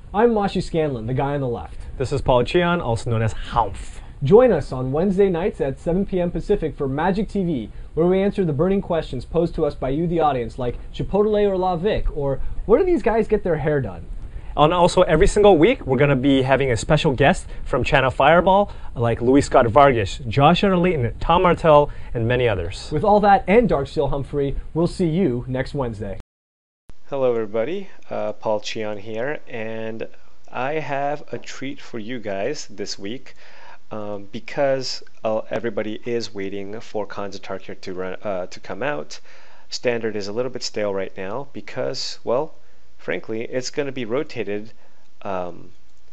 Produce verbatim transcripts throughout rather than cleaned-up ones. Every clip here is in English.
I'm Mashi Scanlon, the guy on the left. This is Paul Cheon, also known as Hauf. Join us on Wednesday nights at seven p m Pacific for Magic T V, where we answer the burning questions posed to us by you, the audience, like Chipotle or La Vic, or where do these guys get their hair done? And also, every single week, we're going to be having a special guest from Channel Fireball, like Louis Scott Vargas, Joshua Layton, Tom Martell, and many others. With all that and Darksteel Humphrey, we'll see you next Wednesday. Hello everybody, uh, Paul Cheon here, and I have a treat for you guys this week. Um, because uh, everybody is waiting for Khans of Tarkir to run uh, to come out. Standard is a little bit stale right now because, well, frankly, it's going to be rotated um,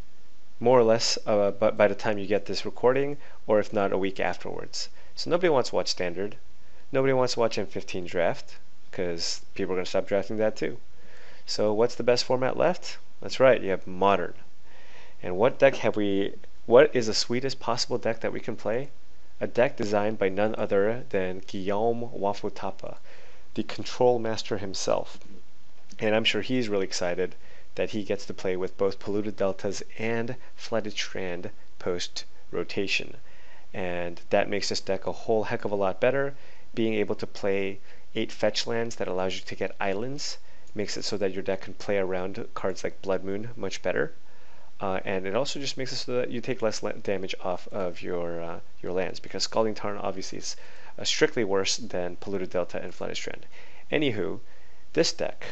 more or less uh, but by the time you get this recording, or if not, a week afterwards. So nobody wants to watch Standard. Nobody wants to watch M fifteen Draft because people are going to stop drafting that too. So what's the best format left? That's right, you have Modern. And what deck have we... What is the sweetest possible deck that we can play? A deck designed by none other than Guillaume Wafutapa, the control master himself. And I'm sure he's really excited that he gets to play with both Polluted Deltas and Flooded Strand post-rotation. And that makes this deck a whole heck of a lot better. Being able to play eight fetch lands that allows you to get islands makes it so that your deck can play around cards like Blood Moon much better. Uh, and it also just makes it so that you take less damage off of your uh, your lands, because Scalding Tarn obviously is uh, strictly worse than Polluted Delta and Flooded Strand. Anywho, this deck,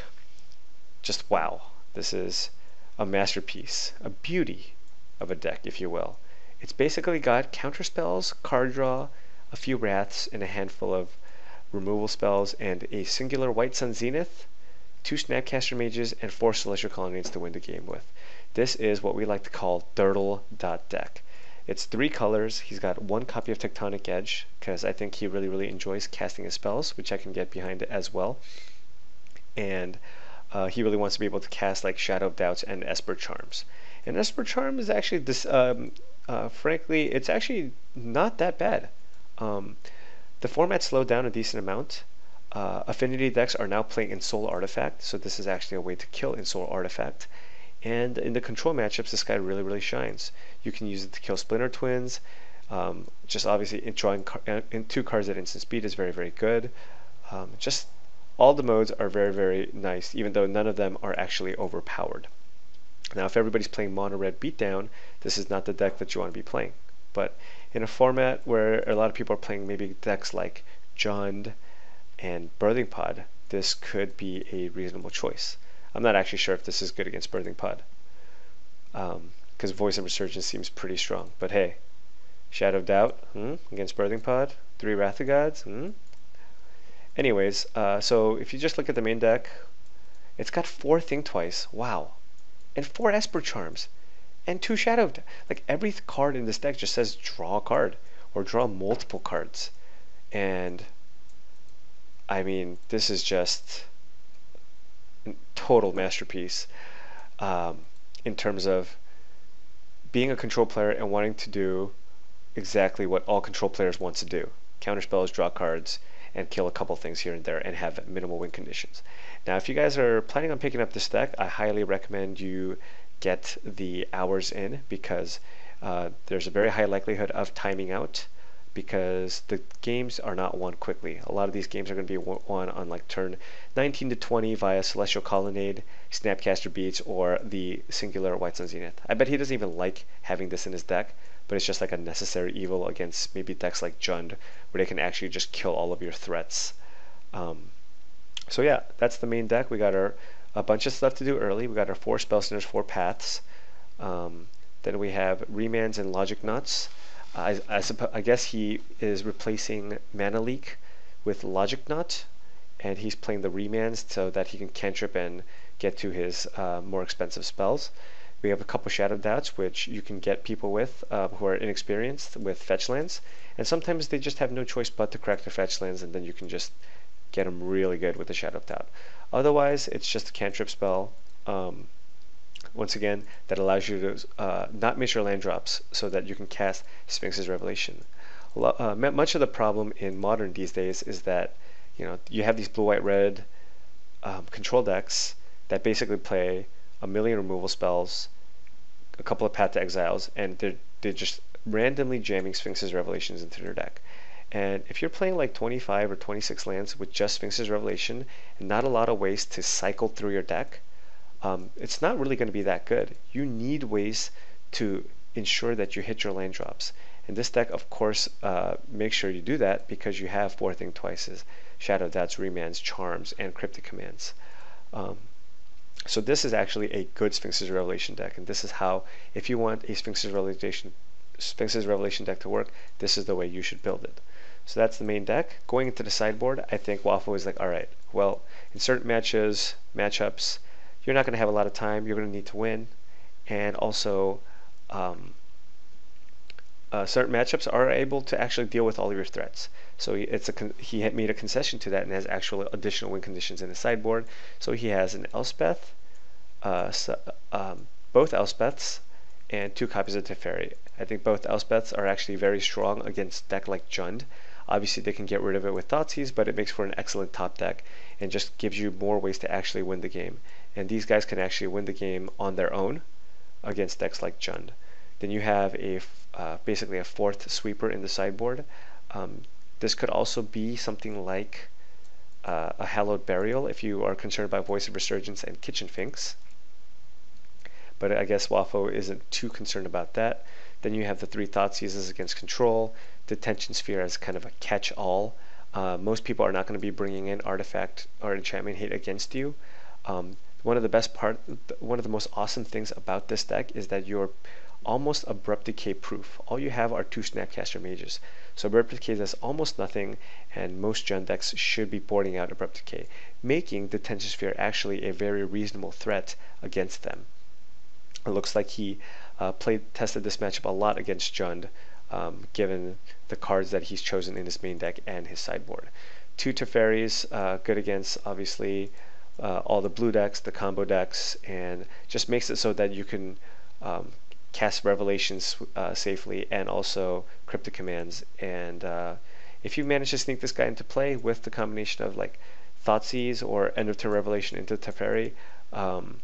just wow. This is a masterpiece, a beauty of a deck, if you will. It's basically got counter spells, card draw, a few wraths, and a handful of removal spells, and a singular White Sun Zenith, two Snapcaster Mages, and four Celestial Colonnades to win the game with. This is what we like to call Dirtle dot deck. It's three colors. He's got one copy of Tectonic Edge, because I think he really, really enjoys casting his spells, which I can get behind it as well. And uh, he really wants to be able to cast like Shadow of Doubts and Esper Charms. And Esper Charm is actually, this, um, uh, frankly, it's actually not that bad. Um, the format slowed down a decent amount. Uh, affinity decks are now playing Ensoul Artifact, so this is actually a way to kill Ensoul Artifact. And in the control matchups, this guy really, really shines. You can use it to kill Splinter Twins. Um, just obviously in drawing car uh, in two cards at instant speed is very, very good. Um, just all the modes are very, very nice, even though none of them are actually overpowered. Now, if everybody's playing Mono Red Beatdown, this is not the deck that you want to be playing. But in a format where a lot of people are playing maybe decks like Jund and Birthing Pod, this could be a reasonable choice. I'm not actually sure if this is good against Birthing Pod, because um, Voice of Resurgence seems pretty strong. But hey, Shadow of Doubt hmm? against Birthing Pod, three Wrath of Gods. Hmm? Anyways, uh, so if you just look at the main deck, it's got four Think Twice, wow, and four Esper Charms, and two Shadow of Doubt. Like every card in this deck just says draw a card or draw multiple cards, and I mean this is just total masterpiece um, in terms of being a control player and wanting to do exactly what all control players want to do: counter spells, draw cards, and kill a couple things here and there, and have minimal win conditions. Now, if you guys are planning on picking up this deck, I highly recommend you get the hours in, because uh, there's a very high likelihood of timing out, because the games are not won quickly. A lot of these games are going to be won on like turn nineteen to twenty via Celestial Colonnade, Snapcaster Beats, or the singular White Sun Zenith. I bet he doesn't even like having this in his deck, but it's just like a necessary evil against maybe decks like Jund, where they can actually just kill all of your threats. Um, so yeah, that's the main deck. We got our a bunch of stuff to do early. We got our four Spell Centers, four Paths. Um, then we have Remands and Logic Nuts. I, I, suppo I guess he is replacing Mana Leak with Logic Knot, and he's playing the Remands so that he can cantrip and get to his uh, more expensive spells. We have a couple Shadow Doubts, which you can get people with uh, who are inexperienced with fetch lands, and sometimes they just have no choice but to crack their fetch lands, and then you can just get them really good with the Shadow Doubt. Otherwise, it's just a cantrip spell. Um, once again, that allows you to uh, not miss your land drops so that you can cast Sphinx's Revelation. Uh, much of the problem in Modern these days is that you know you have these blue, white, red um, control decks that basically play a million removal spells, a couple of Path to Exiles, and they're, they're just randomly jamming Sphinx's Revelations into their deck. And if you're playing like twenty-five or twenty-six lands with just Sphinx's Revelation and not a lot of ways to cycle through your deck, um, it's not really going to be that good. You need ways to ensure that you hit your land drops. And this deck, of course, uh, makes sure you do that because you have four Think Twices, Shadow Doubts, Remands, Charms, and Cryptic Commands. Um, so this is actually a good Sphinx's Revelation deck, and this is how, if you want a Sphinx's Revelation, Sphinx's Revelation deck to work, this is the way you should build it. So that's the main deck. Going into the sideboard, I think Waffle is like, all right, well, in certain matches, matchups, you're not going to have a lot of time. You're going to need to win, and also um, uh, certain matchups are able to actually deal with all of your threats. So he, it's a con he had made a concession to that and has actual additional win conditions in his sideboard. So he has an Elspeth, uh, so, um, both Elspeths, and two copies of Teferi. I think both Elspeths are actually very strong against deck like Jund. Obviously, they can get rid of it with Thoughtseize, but it makes for an excellent top deck and just gives you more ways to actually win the game. And these guys can actually win the game on their own against decks like Jund. Then you have a uh, basically a fourth sweeper in the sideboard. Um, this could also be something like uh, a Hallowed Burial if you are concerned about Voice of Resurgence and Kitchen Finks. But I guess Waffle isn't too concerned about that. Then you have the three Thoughtseizes against Control, Detention Sphere as kind of a catch-all. Uh, most people are not going to be bringing in Artifact or Enchantment Hate against you. Um, one of the best part, one of the most awesome things about this deck is that you're almost Abrupt Decay proof. All you have are two Snapcaster Mages. So Abrupt Decay does almost nothing, and most Jund decks should be boarding out Abrupt Decay, making Detention Sphere actually a very reasonable threat against them. It looks like he uh, played tested this matchup a lot against Jund, um, given the cards that he's chosen in his main deck and his sideboard. Two Teferis, uh, good against obviously uh, all the blue decks, the combo decks, and just makes it so that you can um, cast Revelations uh, safely and also Cryptic Commands. And uh, if you manage to sneak this guy into play with the combination of like Thoughtseize or End of Turn Revelation into Teferi, um,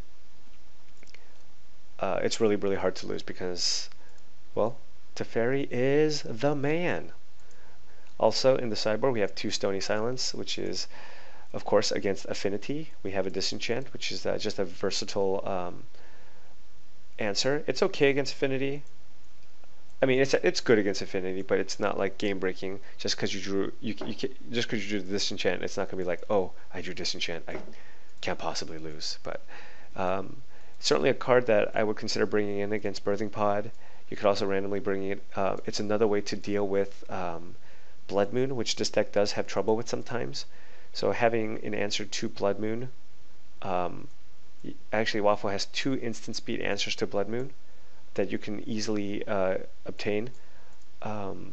Uh, it's really, really hard to lose because, well, Teferi is the man. Also, in the sideboard, we have two Stony Silence, which is, of course, against Affinity. We have a Disenchant, which is uh, just a versatile um, answer. It's okay against Affinity. I mean, it's it's good against Affinity, but it's not like game breaking. Just because you drew, you, you just because you drew the Disenchant, it's not gonna be like, oh, I drew Disenchant, I can't possibly lose. But um, certainly a card that I would consider bringing in against Birthing Pod. You could also randomly bring it. Uh, it's another way to deal with um, Blood Moon, which this deck does have trouble with sometimes. So having an answer to Blood Moon, um, actually Waffle has two instant speed answers to Blood Moon that you can easily uh, obtain um,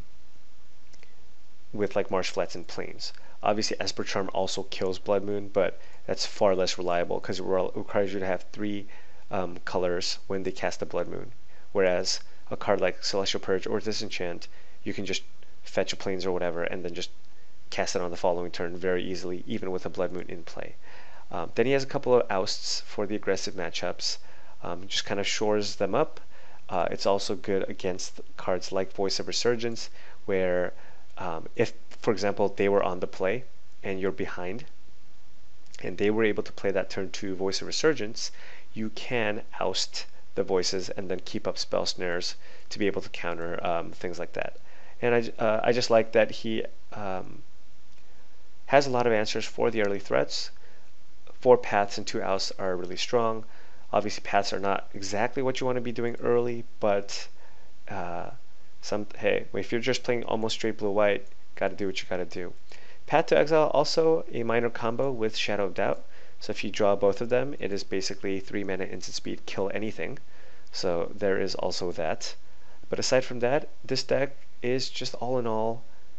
with like Marsh Flats and Plains. Obviously Esper Charm also kills Blood Moon, but that's far less reliable because it requires you to have three um, colors when they cast the Blood Moon. Whereas a card like Celestial Purge or Disenchant, you can just fetch a Plains or whatever and then just cast it on the following turn very easily, even with a Blood Moon in play. Um, then he has a couple of ousts for the aggressive matchups, um, just kind of shores them up. Uh, it's also good against cards like Voice of Resurgence, where um, if, for example, they were on the play and you're behind, and they were able to play that turn two Voice of Resurgence, you can oust the voices and then keep up spell snares to be able to counter um, things like that. And I, uh, I just like that he um, has a lot of answers for the early threats. Four paths and two ousts are really strong. Obviously, paths are not exactly what you want to be doing early, but uh, some hey, if you're just playing almost straight blue-white, got to do what you got to do. Path to Exile, also a minor combo with Shadow of Doubt. So if you draw both of them, it is basically three mana instant speed, kill anything. So there is also that. But aside from that, this deck is just all in all,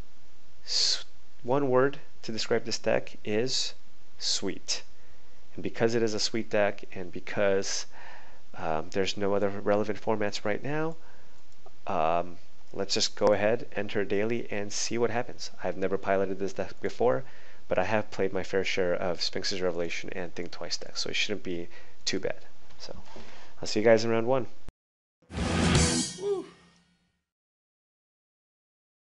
one word to describe this deck is sweet. And because it is a sweet deck, and because um, there's no other relevant formats right now, um, let's just go ahead, enter daily, and see what happens. I've never piloted this deck before, but I have played my fair share of Sphinx's Revelation and Think Twice decks, so it shouldn't be too bad. So I'll see you guys in round one.